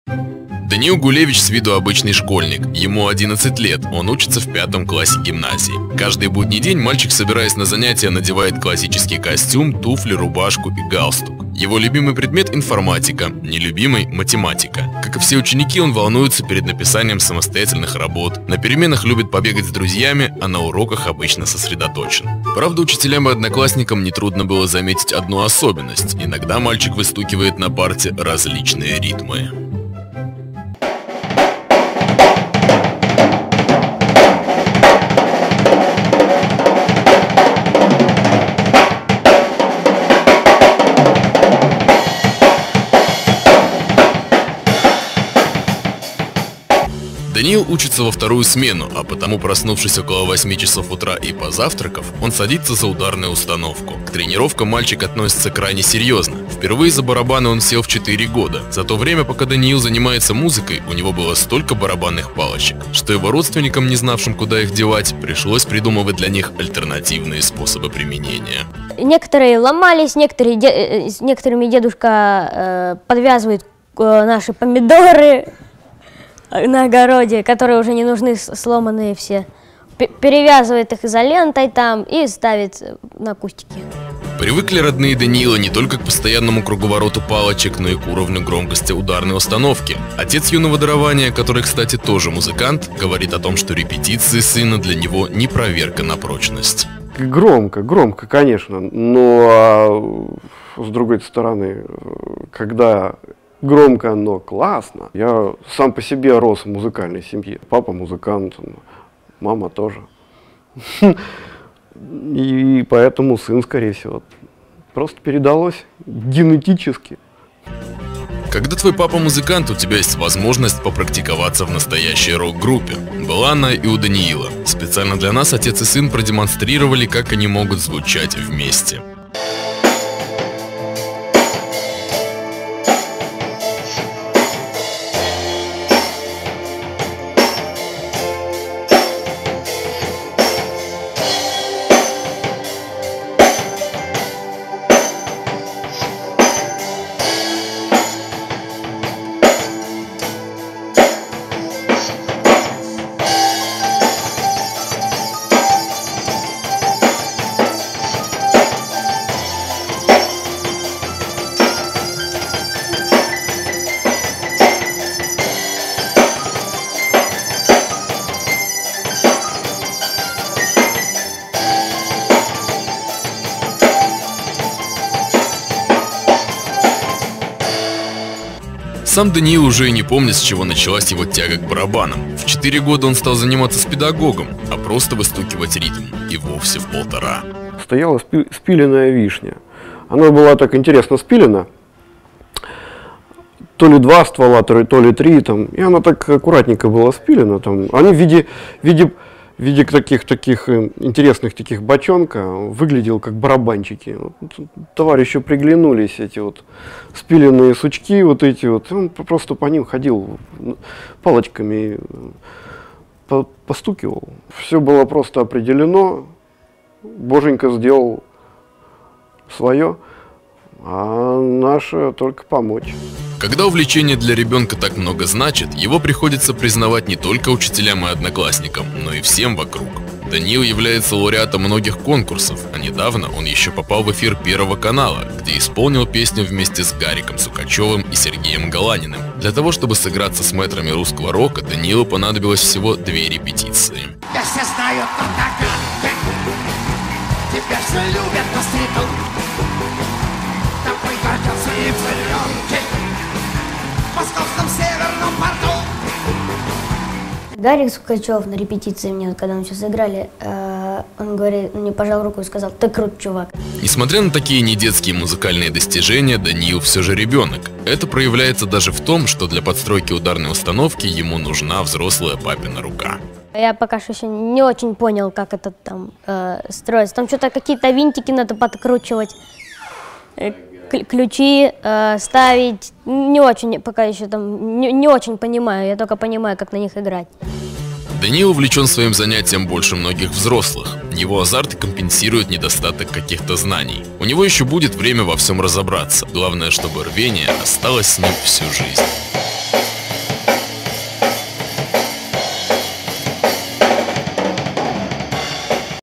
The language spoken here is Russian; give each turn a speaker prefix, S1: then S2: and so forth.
S1: Даниил Гулевич с виду обычный школьник. Ему 11 лет, он учится в 5 классе гимназии. Каждый будний день мальчик, собираясь на занятия, надевает классический костюм, туфли, рубашку и галстук. Его любимый предмет – информатика, нелюбимый – математика. Как и все ученики, он волнуется перед написанием самостоятельных работ. На переменах любит побегать с друзьями, а на уроках обычно сосредоточен. Правда, учителям и одноклассникам нетрудно было заметить одну особенность. Иногда мальчик выстукивает на парте различные ритмы. Даниил учится во вторую смену, а потому, проснувшись около 8 часов утра и позавтракав, он садится за ударную установку. К тренировкам мальчик относится крайне серьезно. Впервые за барабаны он сел в 4 года. За то время, пока Даниил занимается музыкой, у него было столько барабанных палочек, что его родственникам, не знавшим, куда их девать, пришлось придумывать для них альтернативные способы применения.
S2: Некоторые ломались, с некоторыми дедушка подвязывает наши помидоры на огороде, которые уже не нужны, сломанные все. Перевязывает их изолентой там и ставит на кустики.
S1: Привыкли родные Даниила не только к постоянному круговороту палочек, но и к уровню громкости ударной установки. Отец юного дарования, который, кстати, тоже музыкант, говорит о том, что репетиции сына для него не проверка на прочность.
S3: Громко, конечно, но с другой стороны, когда громко, но классно. Я сам по себе рос в музыкальной семье. Папа музыкант, мама тоже. И поэтому сын, скорее всего, просто передалось генетически.
S1: Когда твой папа музыкант, у тебя есть возможность попрактиковаться в настоящей рок-группе. Была она и у Даниила. Специально для нас отец и сын продемонстрировали, как они могут звучать вместе. Сам Даниил уже и не помнит, с чего началась его тяга к барабанам. В 4 года он стал заниматься с педагогом, а просто выстукивать ритм и вовсе в 1,5.
S3: Стояла спиленная вишня. Она была так интересно спилена. То ли 2 ствола, то ли 3. Там, и она так аккуратненько была спилена. Там. Они в виде таких интересных таких бочонка выглядел как барабанчики. Товарищу приглянулись эти вот спиленные сучки, вот эти вот. Он просто по ним ходил палочками, постукивал. Все было просто определено. Боженька сделал свое, а наше только помочь.
S1: Когда увлечение для ребенка так много значит, его приходится признавать не только учителям и одноклассникам, но и всем вокруг. Даниил является лауреатом многих конкурсов, а недавно он еще попал в эфир Первого канала, где исполнил песню вместе с Гариком Сукачевым и Сергеем Галаниным. Для того, чтобы сыграться с мэтрами русского рока, Даниилу понадобилось всего 2 репетиции.
S4: Я все знаю, кто такая, тебя все любят на свету, такой гордился и в зеленке, в московском северном порту.
S2: Гарик Сукачев на репетиции мне, когда мы все сыграли, он говорит, мне пожал руку и сказал: ты крут, чувак.
S1: Несмотря на такие недетские музыкальные достижения, Даниил все же ребенок. Это проявляется даже в том, что для подстройки ударной установки ему нужна взрослая папина рука.
S2: Я пока что еще не очень понял, как это там строится. Там что-то какие-то винтики надо подкручивать, ключи ставить. Не очень, пока еще там не очень понимаю. Я только понимаю, как на них играть.
S1: Даниил увлечен своим занятием больше многих взрослых. Его азарт компенсирует недостаток каких-то знаний. У него еще будет время во всем разобраться. Главное, чтобы рвение осталось с ним всю жизнь.